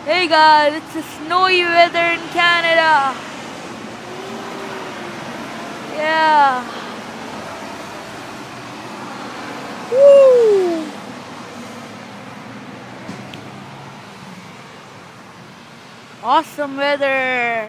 Hey guys, it's a snowy weather in Canada. Yeah. Woo! Awesome weather.